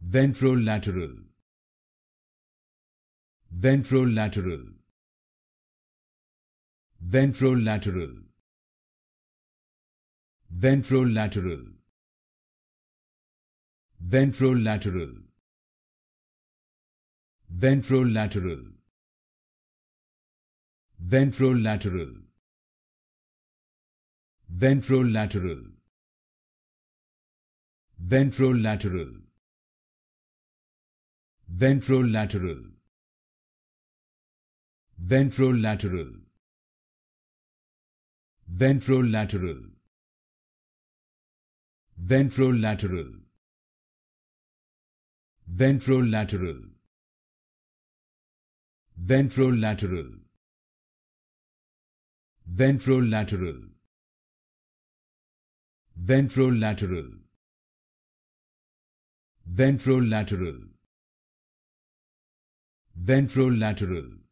Ventrolateral. Ventrolateral. Ventrolateral. Ventrolateral. Ventrolateral. Ventrolateral. Ventrolateral. Ventrolateral. Ventrolateral. Ventrolateral. Ventrolateral. Ventrolateral. Ventrolateral. Ventrolateral. Ventrolateral. Ventrolateral. Ventrolateral. Ventrolateral. Ventrolateral.